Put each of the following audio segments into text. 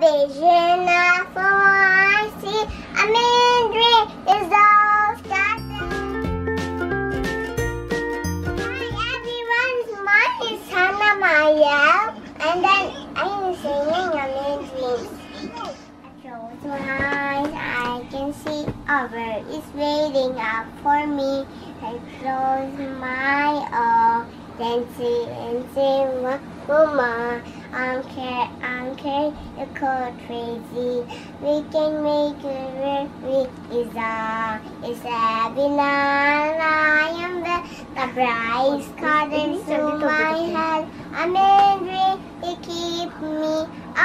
vision of all I see. A main dream is all scattered. Hi everyone, my name is Hannah Maya, and then I'm singing a main dream. I close my eyes, I can see a bird is waiting up for me. I close my eyes, then see and say, Mama, I'm you call crazy. We can make it work. It's happy now. I am the bright colors to my head. I'm angry, you keep me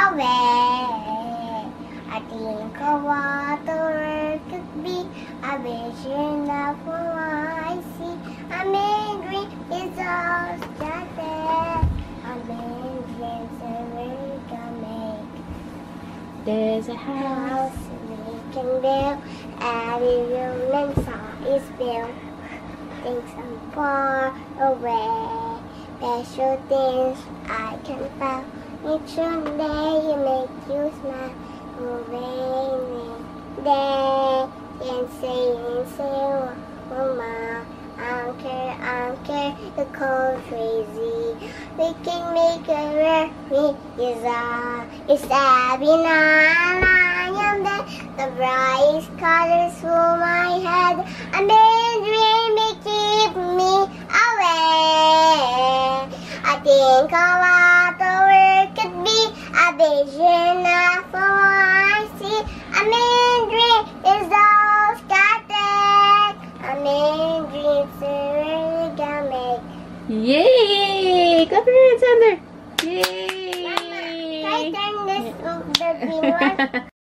away. I think of what the world could be. A vision of what I see. I'm angry, it's all scattered. I'm angry, we can make. There's a house We can build. Every room inside is built. Things are far away. Special things I can feel. Each day you make you smile. Moving day and say, Mama, I'm care, you call crazy. We can make it work. It's happy now. I am the brightest colors for my head. A main dream may keep me away. I think of what the world could be. A vision of what I see. A main dream is all scattered. A main dream we can make. Yay! Clap your hands, Sander! Yay! Mama, can I turn this the green one?